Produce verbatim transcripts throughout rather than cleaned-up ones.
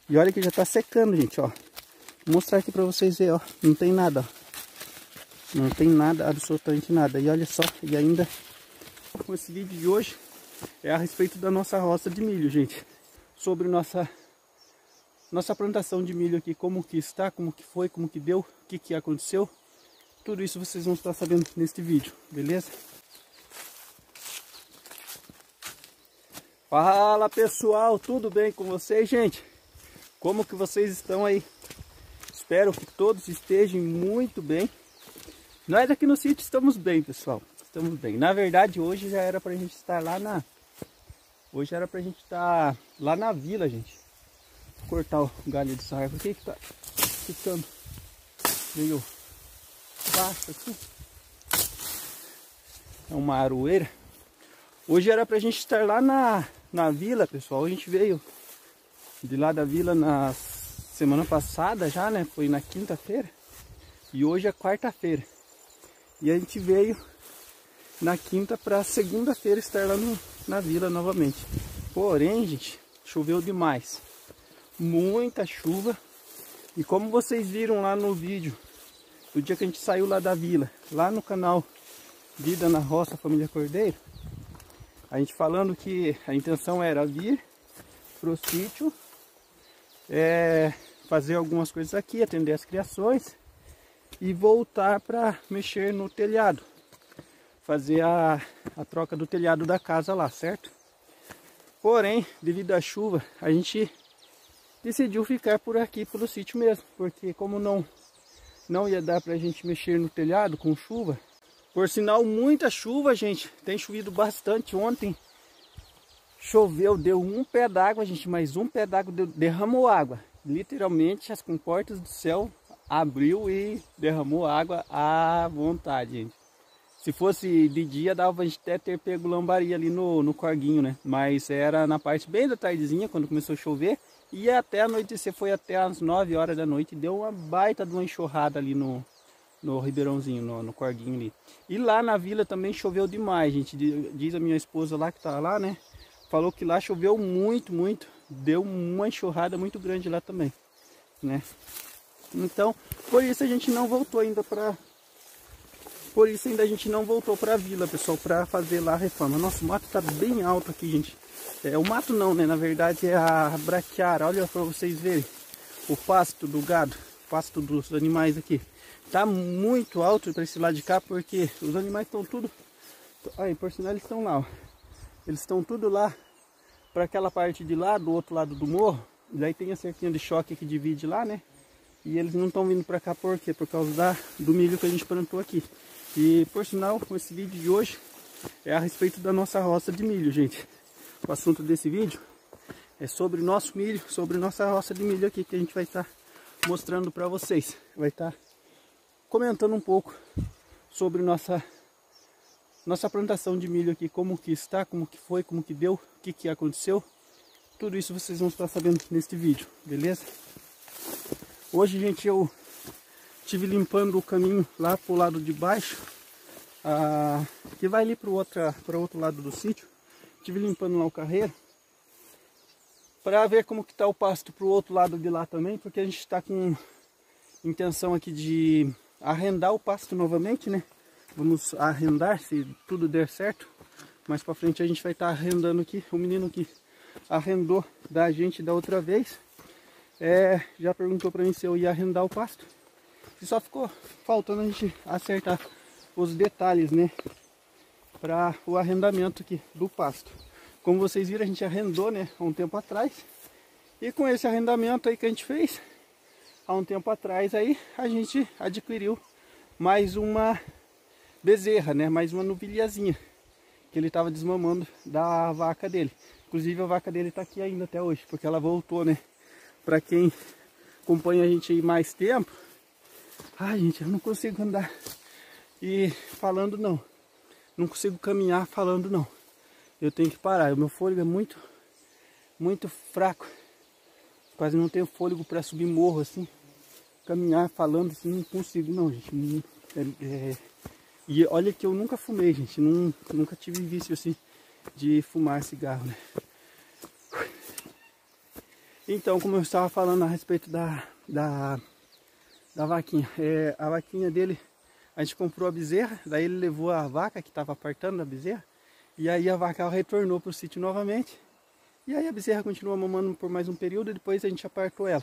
E olha que já tá secando, gente, ó. Vou mostrar aqui pra vocês verem, ó. Não tem nada, ó. Não tem nada, absolutamente nada. E olha só, e ainda... Com esse vídeo de hoje é a respeito da nossa roça de milho, gente. Sobre nossa... Nossa plantação de milho aqui, como que está, como que foi, como que deu, o que que aconteceu. Tudo isso vocês vão estar sabendo neste vídeo, beleza? Fala pessoal, tudo bem com vocês, gente? Como que vocês estão aí? Espero que todos estejam muito bem. Nós aqui no sítio estamos bem, pessoal. Estamos bem. Na verdade, hoje já era pra gente estar lá na... Hoje era pra gente estar lá na vila, gente. Vou cortar o galho dessa árvore aqui que tá ficando meio baixo aqui. É uma aroeira. Hoje era pra gente estar lá na, na vila, pessoal. A gente veio de lá da vila na semana passada já, né? Foi na quinta-feira. E hoje é quarta-feira. E a gente veio na quinta para segunda-feira estar lá no, na vila novamente. Porém, gente, choveu demais. Muita chuva. E como vocês viram lá no vídeo, do dia que a gente saiu lá da vila, lá no canal Vida na Roça Família Cordeiro, a gente falando que a intenção era vir pro sítio, é, fazer algumas coisas aqui, atender as criações e voltar para mexer no telhado, fazer a, a troca do telhado da casa lá, certo? Porém, devido à chuva, a gente decidiu ficar por aqui, pelo sítio mesmo, porque como não, não ia dar pra gente mexer no telhado com chuva, por sinal, muita chuva, gente, tem chovido bastante. Ontem choveu, deu um pé d'água, gente, mais um pé d'água derramou água, literalmente as comportas do céu abriu e derramou água à vontade, gente. Se fosse de dia, dava pra gente até ter pego lambaria ali no, no corguinho, né? Mas era na parte bem da tardezinha, quando começou a chover. E até anoitecer, foi até as nove horas da noite. Deu uma baita de uma enxurrada ali no, no ribeirãozinho, no, no corguinho ali. E lá na vila também choveu demais, gente. Diz a minha esposa lá que tá lá, né? Falou que lá choveu muito, muito. Deu uma enxurrada muito grande lá também, né? Então, por isso a gente não voltou ainda para... Por isso ainda a gente não voltou para a vila, pessoal, para fazer lá a reforma. Nossa, o mato tá bem alto aqui, gente. É, o mato não, né? Na verdade é a braquiária. Olha para vocês verem o pasto do gado, o pasto dos animais aqui. Tá muito alto para esse lado de cá, porque os animais estão tudo... Aí, por sinal, eles estão lá, ó. Eles estão tudo lá para aquela parte de lá, do outro lado do morro. Daí tem a cerquinha de choque que divide lá, né? E eles não estão vindo para cá por quê? Por causa da, do milho que a gente plantou aqui. E por sinal, esse vídeo de hoje é a respeito da nossa roça de milho, gente. O assunto desse vídeo é sobre nosso milho, sobre nossa roça de milho aqui, que a gente vai estar mostrando para vocês. Vai estar comentando um pouco sobre nossa, nossa plantação de milho aqui, como que está, como que foi, como que deu, o que que aconteceu. Tudo isso vocês vão estar sabendo neste vídeo, beleza? Hoje, gente, eu estive limpando o caminho lá pro lado de baixo, ah, que vai ali para o outro lado do sítio. Estive limpando lá o carreiro, para ver como que tá o pasto pro outro lado de lá também, porque a gente está com intenção aqui de arrendar o pasto novamente, né? Vamos arrendar, se tudo der certo. Mais para frente a gente vai estar arrendando aqui. O menino que arrendou da gente da outra vez, É, já perguntou para mim se eu ia arrendar o pasto. E só ficou faltando a gente acertar os detalhes, né, para o arrendamento aqui do pasto. Como vocês viram, a gente arrendou, né, há um tempo atrás. E com esse arrendamento aí que a gente fez há um tempo atrás, aí a gente adquiriu mais uma bezerra, né, mais uma novilhazinha que ele estava desmamando da vaca dele. Inclusive a vaca dele está aqui ainda até hoje, porque ela voltou, né. Para quem acompanha a gente aí mais tempo, ai, gente, eu não consigo andar e falando não, não consigo caminhar falando não, eu tenho que parar, o meu fôlego é muito, muito fraco, quase não tenho fôlego para subir morro assim, caminhar falando assim, não consigo não, gente, não, é, é, e olha que eu nunca fumei, gente, não, nunca tive vício assim de fumar cigarro, né. Então, como eu estava falando a respeito da, da, da vaquinha, é, a vaquinha dele, a gente comprou a bezerra, daí ele levou a vaca que estava apartando da bezerra, e aí a vaca retornou para o sítio novamente, e aí a bezerra continuou mamando por mais um período, e depois a gente apartou ela.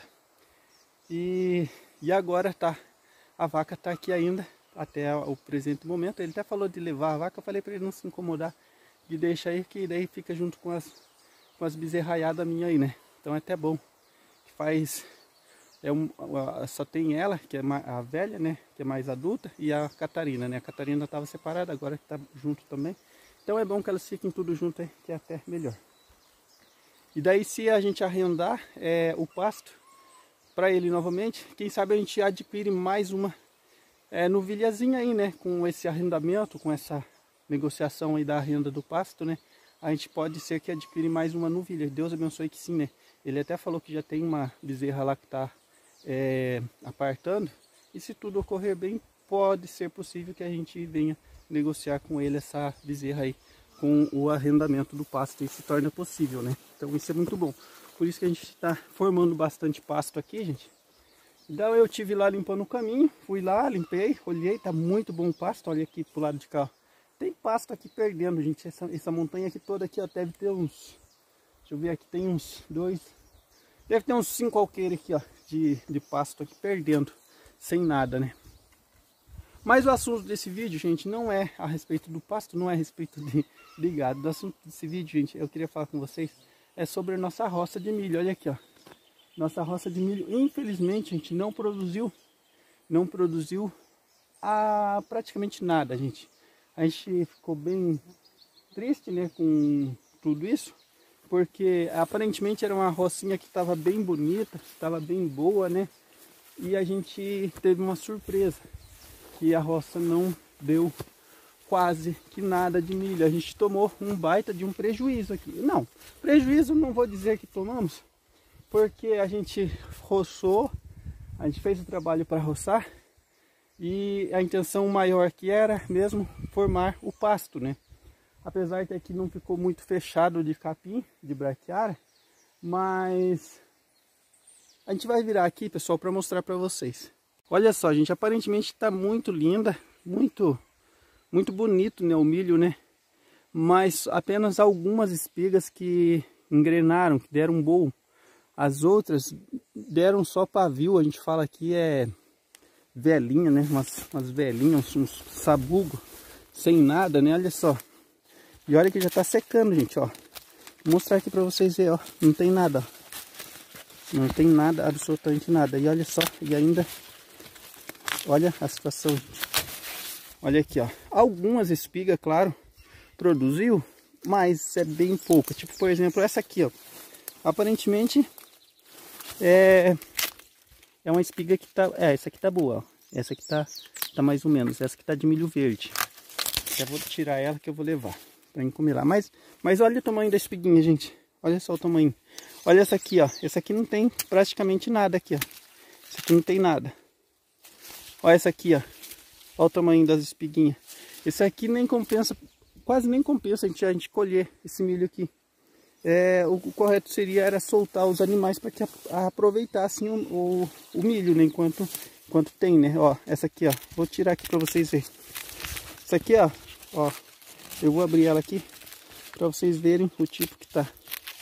E, e agora tá, a vaca está aqui ainda, até o presente momento. Ele até falou de levar a vaca, eu falei para ele não se incomodar, de deixar aí, que daí fica junto com as, com as bezerraiadas minhas aí, né? Então é até bom, faz, é um, só tem ela, que é a velha, né, que é mais adulta, e a Catarina, né, a Catarina estava separada, agora está junto também. Então é bom que elas fiquem tudo junto aí, que é até melhor. E daí se a gente arrendar é, o pasto para ele novamente, quem sabe a gente adquire mais uma É, novilhazinha aí, né, com esse arrendamento, com essa negociação aí da renda do pasto, né, a gente pode ser que adquire mais uma novilha. Deus abençoe que sim, né. Ele até falou que já tem uma bezerra lá que está é, apartando, e se tudo ocorrer bem, pode ser possível que a gente venha negociar com ele essa bezerra aí, com o arrendamento do pasto, e se torna possível, né. Então isso é muito bom. Por isso que a gente está formando bastante pasto aqui, gente. Então eu tive lá limpando o caminho, fui lá, limpei, olhei, tá muito bom o pasto. Olha aqui pro lado de cá, ó. Tem pasto aqui perdendo, gente. Essa, essa montanha aqui toda aqui, ó, deve ter uns, deixa eu ver aqui, tem uns dois, deve ter uns cinco alqueires aqui, ó, de, de pasto aqui perdendo, sem nada, né. Mas o assunto desse vídeo, gente, não é a respeito do pasto, não é a respeito de, de gado. O assunto desse vídeo, gente, eu queria falar com vocês, é sobre a nossa roça de milho. Olha aqui, ó. Nossa roça de milho, infelizmente, a gente não produziu, não produziu a, praticamente nada, gente. A gente ficou bem triste, né, com tudo isso, porque aparentemente era uma rocinha que estava bem bonita, estava bem boa, né, e a gente teve uma surpresa, que a roça não deu quase que nada de milho. A gente tomou um baita de um prejuízo aqui. Não, prejuízo não vou dizer que tomamos, porque a gente roçou, a gente fez o trabalho para roçar, e a intenção maior que era mesmo formar o pasto, né? Apesar de que não ficou muito fechado de capim, de braquiária, mas a gente vai virar aqui, pessoal, para mostrar para vocês. Olha só, gente, aparentemente está muito linda, muito, muito bonito, né, o milho, né? Mas apenas algumas espigas que engrenaram, que deram um bom. As outras deram só pavio, a gente fala aqui é velhinha, né? Umas, umas velhinhas, uns sabugo, sem nada, né? Olha só. E olha que já tá secando, gente, ó. Vou mostrar aqui pra vocês verem, ó. Não tem nada, ó. Não tem nada, absolutamente nada. E olha só, e ainda, olha a situação, gente. Olha aqui, ó. Algumas espigas, claro, produziu, mas é bem pouca. Tipo, por exemplo, essa aqui, ó. Aparentemente é, é uma espiga que tá, é, essa aqui tá boa, ó. Essa aqui tá, tá mais ou menos, essa aqui tá de milho verde. Já vou tirar ela que eu vou levar pra encomilar. Mas, mas olha o tamanho da espiguinha, gente. Olha só o tamanho. Olha essa aqui, ó. Essa aqui não tem praticamente nada aqui, ó. Essa aqui não tem nada. Olha essa aqui, ó. Olha o tamanho das espiguinhas. Esse aqui nem compensa, quase nem compensa a gente, a gente colher esse milho aqui. É, o, o correto seria era soltar os animais para que a, a aproveitassem o, o, o milho, né, enquanto, enquanto tem, né? Ó, essa aqui, ó, vou tirar aqui para vocês verem. Essa aqui, ó, ó, eu vou abrir ela aqui para vocês verem o tipo que tá.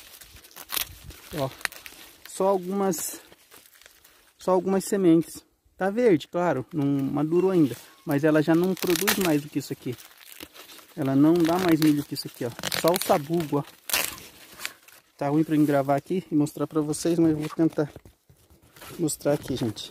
Ó, só algumas, só algumas sementes. Tá verde, claro, não madurou ainda, mas ela já não produz mais do que isso aqui. Ela não dá mais milho que isso aqui, ó. Só o sabugo, ó. Tá ruim para eu gravar aqui e mostrar para vocês, mas eu vou tentar mostrar aqui, gente.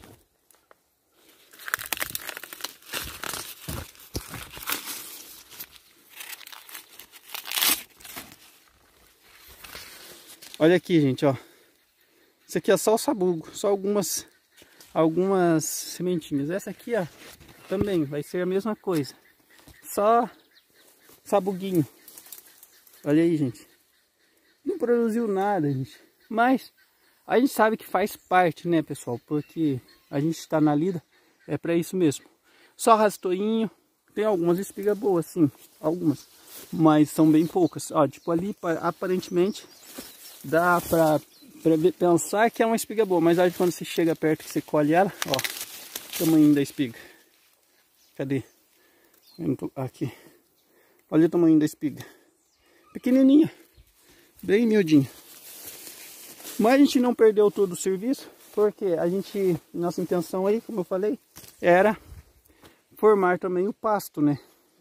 Olha aqui, gente, ó. Isso aqui é só o sabugo, só algumas algumas sementinhas. Essa aqui, ó, também vai ser a mesma coisa. Só sabuguinho. Olha aí, gente. Não produziu nada, gente. Mas a gente sabe que faz parte, né, pessoal? Porque a gente está na lida, é para isso mesmo. Só rastoinho. Tem algumas espigas boas, sim. Algumas. Mas são bem poucas. Ó, tipo ali, aparentemente, dá pra Pra ver, pensar que é uma espiga boa, mas aí quando você chega perto que você colhe ela, ó, o tamanho da espiga. Cadê? Aqui. Olha o tamanho da espiga. Pequenininha, bem miudinha. Mas a gente não perdeu todo o serviço, porque a gente, nossa intenção aí, como eu falei, era formar também o pasto, né?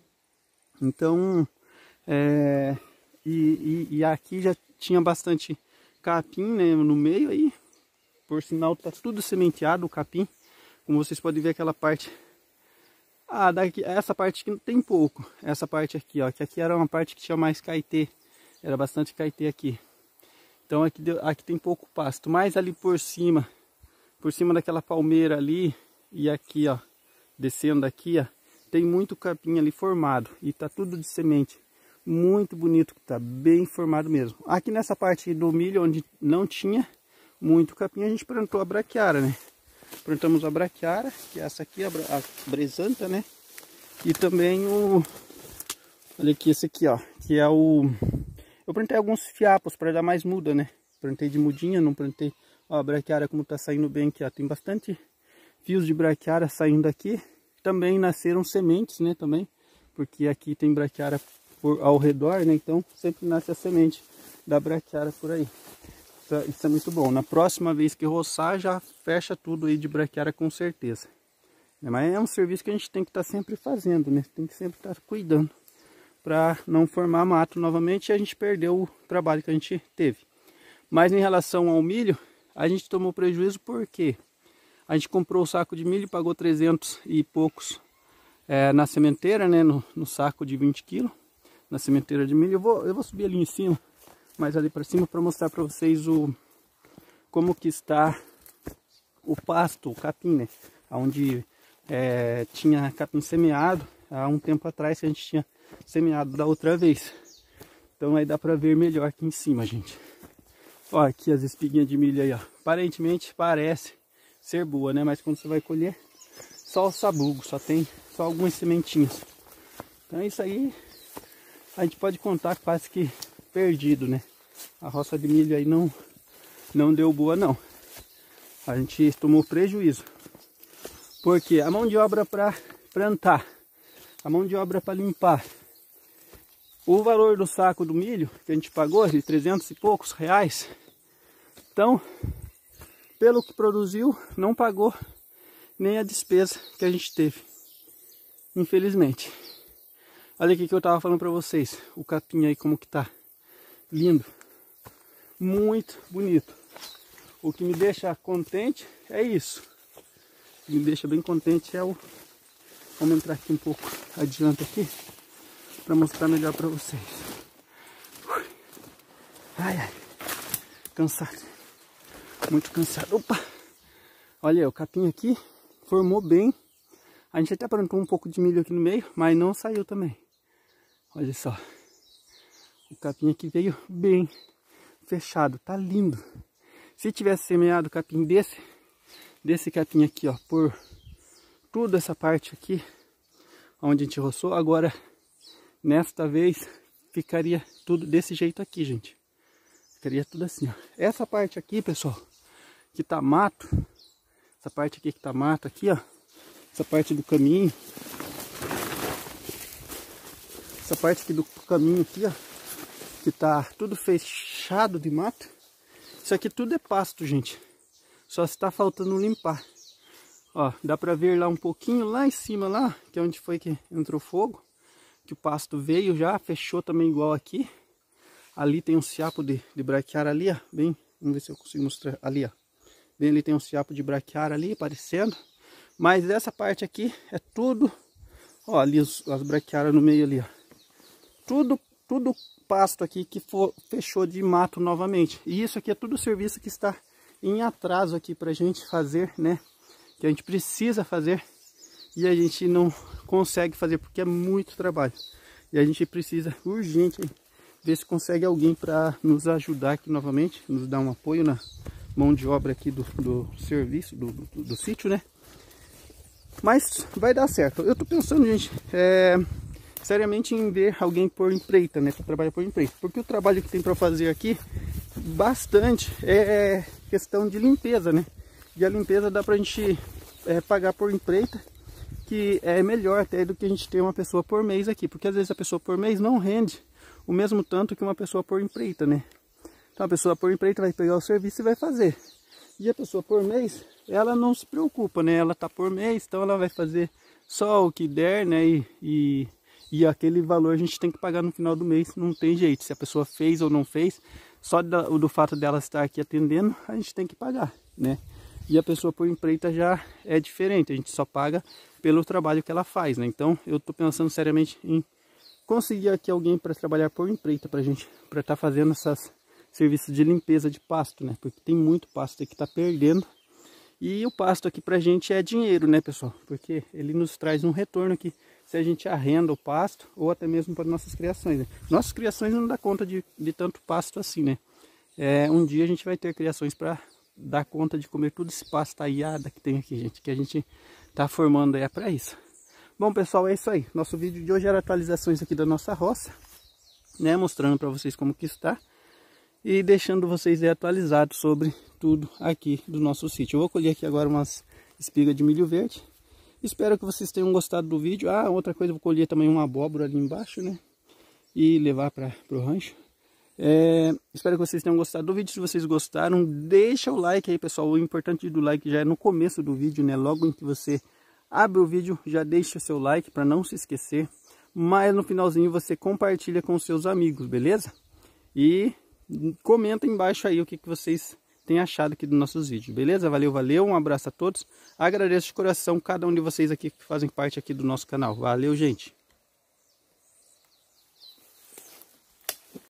Então, é, e, e, e aqui já tinha bastante capim, né, no meio aí. Por sinal, tá tudo sementeado o capim. Como vocês podem ver, aquela parte, ah, daqui, essa parte aqui tem pouco. Essa parte aqui, ó, que aqui era uma parte que tinha mais caetê, era bastante caetê aqui. Então aqui, deu, aqui tem pouco pasto, mas ali por cima, por cima daquela palmeira ali e aqui, ó, descendo aqui, ó, tem muito capim ali formado e tá tudo de semente. Muito bonito, tá bem formado mesmo. Aqui nessa parte do milho onde não tinha muito capim, a gente plantou a braquiária, né? Plantamos a braquiária, que é essa aqui, a bresanta, né? E também o... olha aqui, esse aqui, ó, que é o... eu plantei alguns fiapos para dar mais muda, né? Plantei de mudinha, não plantei... Ó, a braquiária como tá saindo bem aqui, ó. Tem bastante fios de braquiária saindo aqui. Também nasceram sementes, né? Também, porque aqui tem braquiária por, ao redor, né? Então sempre nasce a semente da braquiária por aí. Isso, isso é muito bom. Na próxima vez que roçar, já fecha tudo aí de braquiária com certeza. Mas é um serviço que a gente tem que estar tá sempre fazendo, né? Tem que sempre estar tá cuidando para não formar mato novamente e a gente perdeu o trabalho que a gente teve. Mas em relação ao milho, a gente tomou prejuízo porque a gente comprou o saco de milho, pagou trezentos e poucos é, na sementeira, né, no, no saco de vinte quilos, na sementeira de milho. Eu vou, eu vou subir ali em cima, mais ali para cima, para mostrar para vocês o, como que está o pasto, o capim, né, onde é, tinha capim semeado há um tempo atrás que a gente tinha semeado da outra vez. Então aí dá para ver melhor aqui em cima, gente. Ó, aqui as espiguinhas de milho aí, ó. Aparentemente parece ser boa, né? Mas quando você vai colher, só o sabugo, só tem só algumas sementinhas. Então é isso aí. A gente pode contar quase que perdido, né? A roça de milho aí não, não deu boa, não. A gente tomou prejuízo. Porque a mão de obra para plantar, a mão de obra para limpar, o valor do saco do milho que a gente pagou de trezentos e poucos reais, então pelo que produziu não pagou nem a despesa que a gente teve, infelizmente. Olha aqui que eu tava falando para vocês, o capim aí como que tá, lindo, muito bonito. O que me deixa contente é isso, o que me deixa bem contente é o... Vamos entrar aqui um pouco adiante aqui, para mostrar melhor para vocês. Ai, ai, cansado, muito cansado. Opa, olha aí, o capim aqui formou bem. A gente até plantou um pouco de milho aqui no meio, mas não saiu também. Olha só, o capim aqui veio bem fechado, tá lindo. Se tivesse semeado o capim desse, desse capim aqui, ó, por toda essa parte aqui, onde a gente roçou, agora nesta vez ficaria tudo desse jeito aqui, gente. Ficaria tudo assim, ó. Essa parte aqui, pessoal, que tá mato, essa parte aqui que tá mato aqui, ó, essa parte do caminho, essa parte aqui do caminho aqui, ó, que tá tudo fechado de mato. Isso aqui tudo é pasto, gente. Só está faltando limpar. Ó, dá pra ver lá um pouquinho, lá em cima lá, que é onde foi que entrou fogo. Que o pasto veio já, fechou também igual aqui. Ali tem um fiapo de, de braquiária ali, ó. Bem, vamos ver se eu consigo mostrar ali, ó. Bem ali tem um fiapo de braquiária ali, aparecendo. Mas essa parte aqui é tudo, ó, ali os, as braquiárias no meio ali, ó. Tudo, tudo pasto aqui que for, fechou de mato novamente. E isso aqui é tudo serviço que está em atraso aqui pra gente fazer, né? Que a gente precisa fazer e a gente não consegue fazer porque é muito trabalho. E a gente precisa urgente ver se consegue alguém para nos ajudar aqui novamente, nos dar um apoio na mão de obra aqui do, do serviço, do, do, do sítio, né? Mas vai dar certo. Eu tô pensando, gente, é, seriamente em ver alguém por empreita, né? Para trabalhar por empreita. Porque o trabalho que tem para fazer aqui bastante é questão de limpeza, né? E a limpeza dá pra gente é, pagar por empreita, que é melhor até do que a gente ter uma pessoa por mês aqui, porque às vezes a pessoa por mês não rende o mesmo tanto que uma pessoa por empreita, né? Então a pessoa por empreita vai pegar o serviço e vai fazer. E a pessoa por mês, ela não se preocupa, né? Ela tá por mês, então ela vai fazer só o que der, né? E, e, e aquele valor a gente tem que pagar no final do mês, não tem jeito. Se a pessoa fez ou não fez, só do, do fato dela estar aqui atendendo, a gente tem que pagar, né? E a pessoa por empreita já é diferente, a gente só paga pelo trabalho que ela faz, né? Então eu tô pensando seriamente em conseguir aqui alguém para trabalhar por empreita pra gente, para estar tá fazendo essas serviços de limpeza de pasto, né? Porque tem muito pasto aqui que tá perdendo. E o pasto aqui pra gente é dinheiro, né, pessoal? Porque ele nos traz um retorno aqui se a gente arrenda o pasto ou até mesmo para nossas criações, né? Nossas criações não dá conta de, de tanto pasto assim, né? É, um dia a gente vai ter criações para dar conta de comer tudo esse pasto aiada que tem aqui, gente, que a gente tá formando aí é para isso. Bom, pessoal, é isso aí. Nosso vídeo de hoje era atualizações aqui da nossa roça, né? Mostrando para vocês como que está. E deixando vocês aí atualizados sobre tudo aqui do nosso sítio. Eu vou colher aqui agora umas espigas de milho verde. Espero que vocês tenham gostado do vídeo. Ah, outra coisa, eu vou colher também uma abóbora ali embaixo, né? E levar para o rancho. É, espero que vocês tenham gostado do vídeo. Se vocês gostaram, deixa o like aí, pessoal. O importante do like já é no começo do vídeo, né? Logo em que você abre o vídeo, já deixa o seu like para não se esquecer. Mas no finalzinho você compartilha com os seus amigos, beleza? E comenta embaixo aí o que, que vocês têm achado aqui dos nossos vídeos, beleza? Valeu, valeu, um abraço a todos. Agradeço de coração cada um de vocês aqui que fazem parte aqui do nosso canal. Valeu, gente!